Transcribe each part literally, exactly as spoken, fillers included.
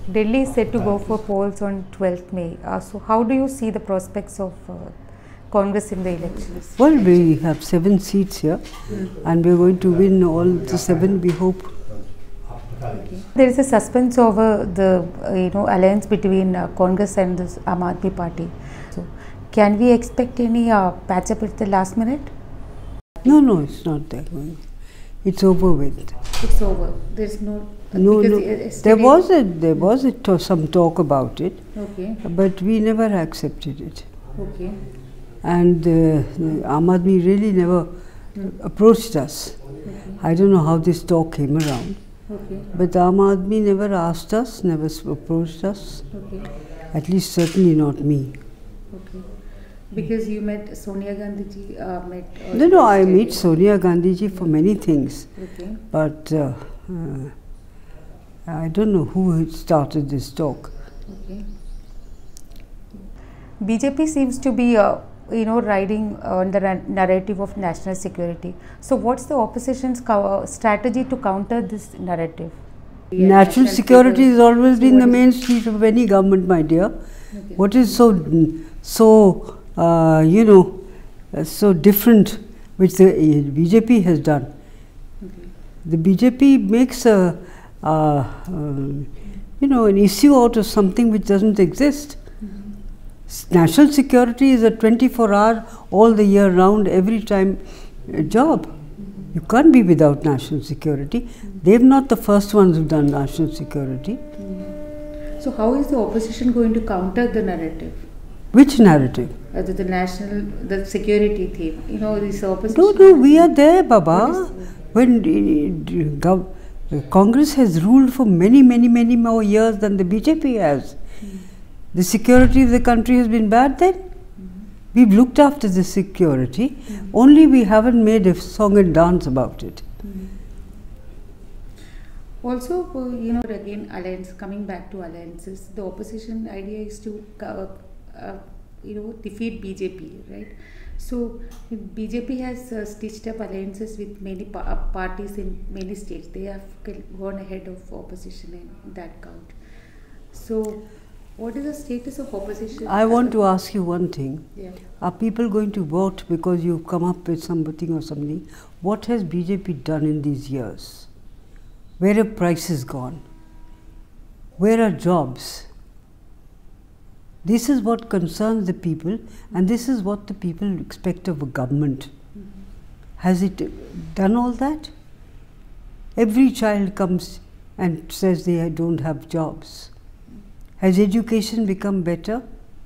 Delhi is set to go for polls on twelfth May. Uh, so how do you see the prospects of uh, Congress in the elections? Well, we have seven seats here, mm. and we are going to win all the seven, we hope. Okay. There is a suspense over the uh, you know alliance between uh, Congress and the Aam Aadmi Party. So, can we expect any uh, patch up at the last minute? No, no, it's not there. It's over with. It's over. There's no. No, no. There was a there was a to some talk about it. Okay. But we never accepted it. Okay. And uh, Aam Aadmi really never hmm. approached us. Okay. I don't know how this talk came around. Okay. But Aam Aadmi never asked us, never approached us. Okay. At least certainly not me. Okay. Because you met Sonia Gandhi ji, uh, met. Uh, no, no, I meet Sonia Gandhi ji for many things. Okay. But uh, uh, I don't know who started this talk. Okay. B J P seems to be, uh, you know, riding on the narrative of national security. So, what's the opposition's strategy to counter this narrative? Yeah, national security has always been the mainstream of any government, my dear. Okay. What is so, so uh, you know, uh, so different, which the uh, B J P has done? Okay. The B J P makes a, uh, uh, you know, an issue out of something which doesn't exist. National security is a twenty-four hour, all the year round, every time uh, job. Mm-hmm. You can't be without national security. Mm-hmm. They're not the first ones who've done national security. Mm-hmm. So how is the opposition going to counter the narrative? Which narrative? Uh, the, the national, the security theme. You know, this opposition. No, no, we are there, Baba. When uh, uh, uh, Congress has ruled for many, many, many more years than the B J P has. Mm-hmm. The security of the country has been bad then? Mm-hmm. We've looked after the security, mm-hmm. only we haven't made a song and dance about it. Mm-hmm. Also, uh, you know, again, alliance, coming back to alliances, the opposition idea is to, uh, uh, you know, defeat B J P, right? So, B J P has uh, stitched up alliances with many pa uh, parties in many states. They have gone ahead of opposition in that count. So, what is the status of opposition? I want to ask you one thing. Yeah. Are people going to vote because you've come up with something or something? What has B J P done in these years? Where have prices gone? Where are jobs? This is what concerns the people, and this is what the people expect of a government. Mm-hmm. Has it done all that? Every child comes and says they don't have jobs. Has education become better?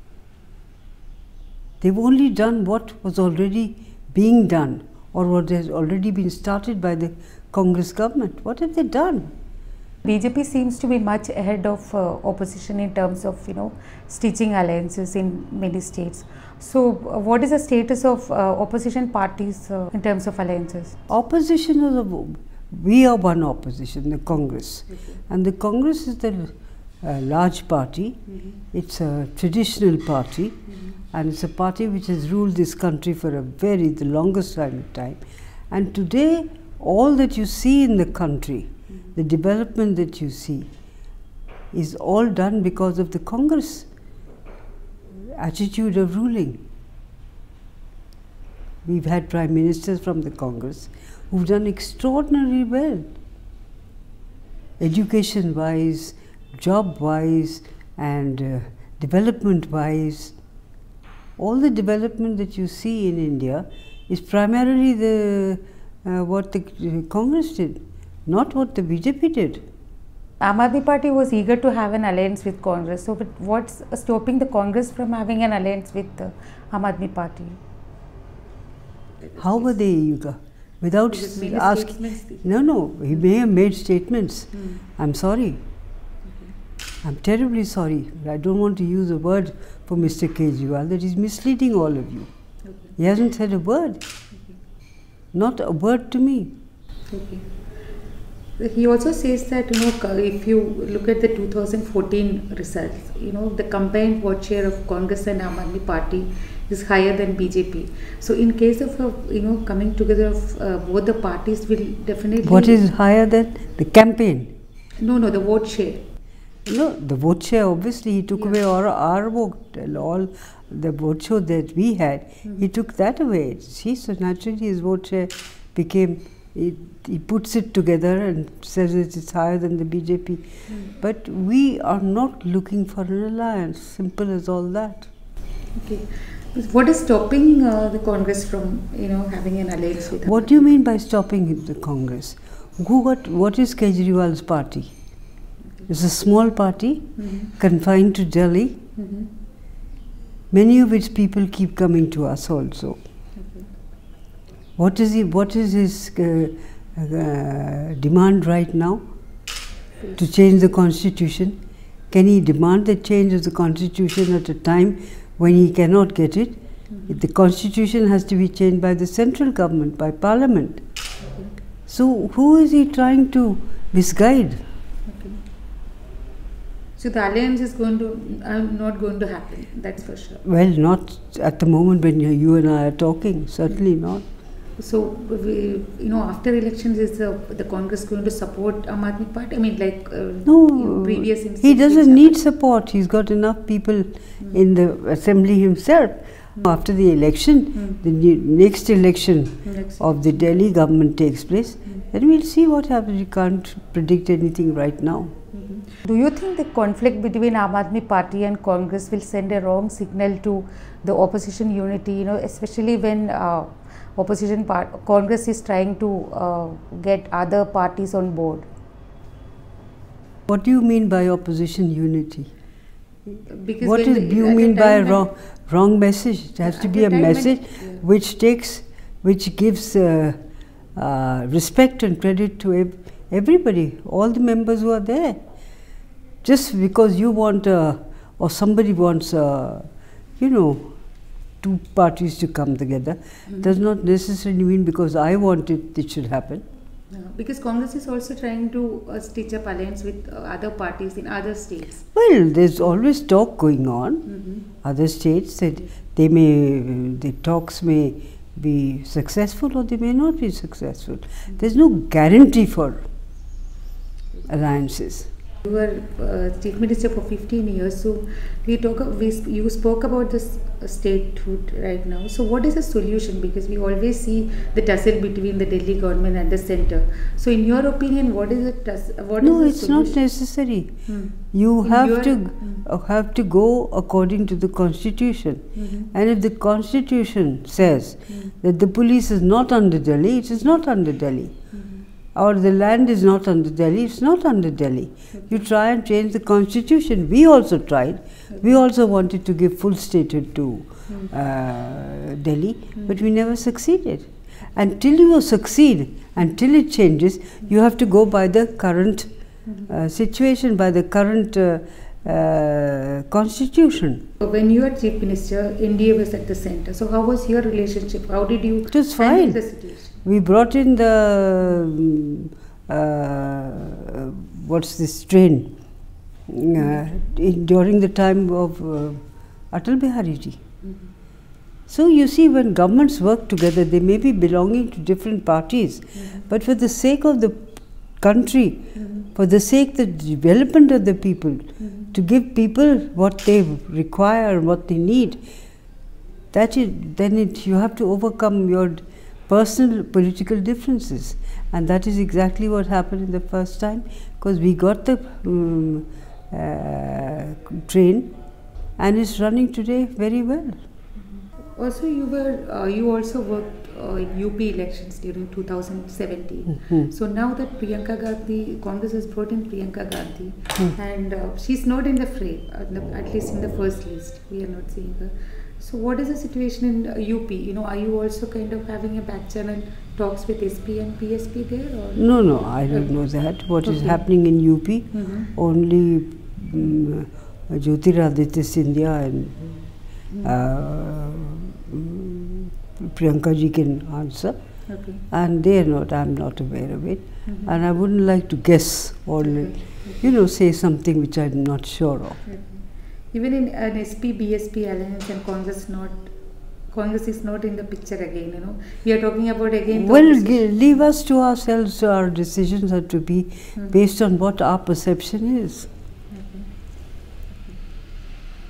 They've only done what was already being done, or what has already been started by the Congress government. What have they done? B J P seems to be much ahead of uh, opposition in terms of, you know, stitching alliances in many states. So, uh, what is the status of uh, opposition parties uh, in terms of alliances? Opposition is a, we are one opposition, the Congress, okay. And the Congress is the uh, large party. Mm-hmm. It's a traditional party, mm-hmm. and it's a party which has ruled this country for a very the longest time of time. And today, all that you see in the country, mm-hmm. the development that you see, is all done because of the Congress attitude of ruling. We've had prime ministers from the Congress who've done extraordinarily well, education-wise, job-wise, and uh, development-wise. All the development that you see in India is primarily the uh, what the uh, Congress did, not what the B J P did. Aam Aadmi Party was eager to have an alliance with Congress. So, but what's stopping the Congress from having an alliance with the Aam Aadmi Party? How were they eager? Without asking. No, no, he may have made statements. Mm. I'm sorry. Okay. I'm terribly sorry. I don't want to use a word for Mister Kejriwal that is misleading all of you. Okay. He hasn't said a word. Okay. Not a word to me. Okay. He also says that, you know, if you look at the two thousand fourteen results, you know, the combined vote share of Congress and Aam Aadmi Party is higher than B J P. So, in case of, uh, you know, coming together of uh, both the parties will definitely... What is higher than? The campaign? No, no, the vote share. No, the vote share, obviously, he took yeah. away our, our vote, all the vote share that we had, mm-hmm. he took that away. See, so naturally his vote share became, it, he puts it together and says it's higher than the B J P. Mm. But we are not looking for an alliance, simple as all that. Okay. What is stopping uh, the Congress from, you know, having an alliance with? What do you mean by stopping the Congress? Who, what, what is Kejriwal's party? It's a small party, mm-hmm. confined to Delhi. Mm-hmm. Many of its people keep coming to us also. Okay. What is he? What is his uh, uh, demand right now? Please. To change the constitution? Can he demand the change of the constitution at a time when he cannot get it? Mm-hmm. The constitution has to be changed by the central government, by parliament. Okay. So who is he trying to misguide? So the alliance is going to, uh, not going to happen, that's for sure. Well, not at the moment when you, you and I are talking, certainly mm-hmm. not. So, we, you know, after elections, is the, the Congress going to support Aam Aadmi Party? I mean, like uh, no, previous he doesn't need support. He's got enough people mm-hmm. in the assembly himself. Mm-hmm. After the election, mm-hmm. the new, next election next of the Delhi government takes place, mm-hmm. then we'll see what happens. You can't predict anything right now. Do you think the conflict between Aam Aadmi Party and Congress will send a wrong signal to the opposition unity, you know, especially when uh, opposition part Congress is trying to uh, get other parties on board? What do you mean by opposition unity? Because what is, do you mean by a wrong, wrong message? It has to be a message yeah. which takes, which gives uh, uh, respect and credit to ev everybody, all the members who are there. Just because you want, uh, or somebody wants, uh, you know, two parties to come together, mm-hmm. does not necessarily mean because I want it, it should happen. No, because Congress is also trying to uh, stitch up alliance with uh, other parties in other states. Well, there's always talk going on. Mm-hmm. Other states that they may, uh, the talks may be successful or they may not be successful. Mm-hmm. There's no guarantee for alliances. You were uh, Chief Minister for fifteen years, so we talk. We you spoke about this statehood right now. So what is the solution? Because we always see the tussle between the Delhi government and the centre. So in your opinion, what is the tussle? What no, is it's solution? not necessary. Hmm. You in have to hmm. uh, have to go according to the constitution, mm-hmm. and if the constitution says mm-hmm. that the police is not under Delhi, it is not under Delhi. Mm-hmm. Or the land is not under Delhi, it's not under Delhi. Okay. You try and change the constitution. We also tried. Okay. We also wanted to give full statehood to mm. uh, Delhi, mm. but we never succeeded. Until you succeed, until it changes, you have to go by the current mm-hmm. uh, situation, by the current uh, uh, constitution. When you were Chief Minister, India was at the center. So how was your relationship? How did you it was fine. The situation? We brought in the, uh, what's this train, uh, in, during the time of uh, Atal Bihari Ji. Mm-hmm. So you see, when governments work together, they may be belonging to different parties, mm-hmm. but for the sake of the country, mm-hmm. for the sake of the development of the people, mm-hmm. to give people what they require and what they need, that is, then it, you have to overcome your personal political differences, and that is exactly what happened in the first time, because we got the um, uh, train and it's running today very well. Mm-hmm. Also, you were uh, you also worked uh, in U P elections during two thousand seventeen. Mm-hmm. So now that Priyanka Gandhi, Congress has brought in Priyanka Gandhi, mm-hmm. and uh, she's not in the fray, uh, the, at least in the first list. We are not seeing her. So what is the situation in uh, U P? You know, are you also kind of having a back channel talks with S P and P S P there? Or? No, no, I don't okay. know that. What okay. is happening in U P? Mm-hmm. Only um, Jyotiraditya Scindia and mm-hmm. uh, um, Priyanka ji can answer. Okay. And they are not, I am not aware of it. Mm-hmm. And I wouldn't like to guess or, okay. Okay. you know, say something which I am not sure of. Okay. Even in an S P B S P alliance and Congress not, Congress is not in the picture again, you know. We are talking about again. Well, leave us to ourselves. Our decisions are to be mm-hmm. based on what our perception is. Okay.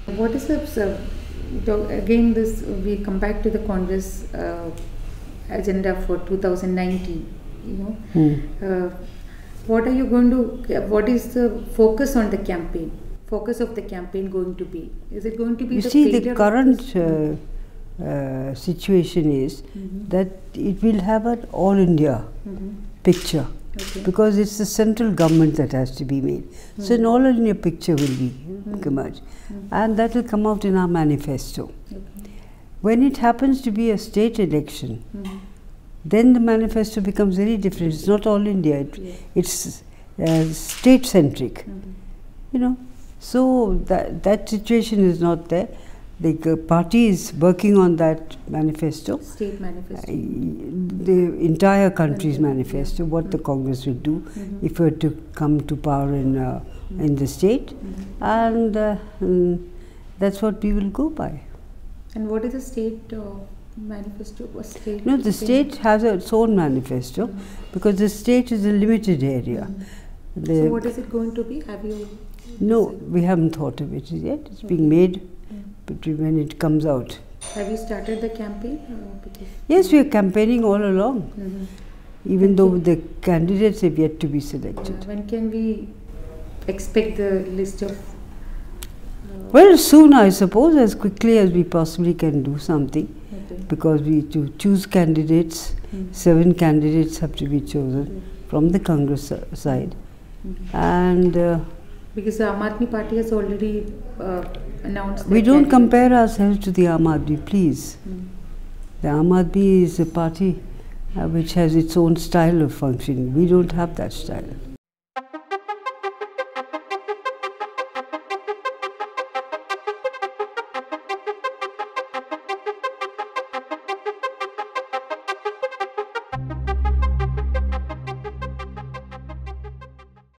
What is the, so, again this, we come back to the Congress uh, agenda for two thousand nineteen, you know. Hmm. Uh, what are you going to, what is the focus on the campaign? Focus of the campaign going to be? Is it going to be You the see, failure the of current this? uh, uh, situation is Mhm. that it will have an all India Mhm. picture, Okay. because it's the central government that has to be made. So an all India picture will be emerge, and that will come out in our manifesto. Okay. When it happens to be a state election, Mhm. then the manifesto becomes very different. It's not all India, it, Yeah. it's uh, state centric, Mhm. you know. So that, that situation is not there. The uh, party is working on that manifesto, State uh, manifesto. the entire country's Country, manifesto, yeah. what the Congress will do Mhm. if it were to come to power in, uh, in the state, Mhm. and uh, mm, that's what we will go by. And what is the state uh, manifesto? What state? No, the state has its own manifesto, because the state is a limited area. Mhm. The So what is it going to be? Have you? No, we haven't thought of it yet. It's being made between when it comes out. Have you started the campaign? Uh, because Yes, we are campaigning all along, Mhm. even though the candidates have yet to be selected. Yeah, when can we expect the list of? Uh, Well, soon I suppose, as quickly as we possibly can do something, okay. because we to choose candidates, Mhm. seven candidates have to be chosen from the Congress uh, side, Mhm. and uh, Because the Aam Aadmi Party has already uh, announced. we their don't candidate. compare ourselves to the Aam Aadmi, please. Mhm. The Aam Aadmi is a party uh, which has its own style of functioning. We don't have that style.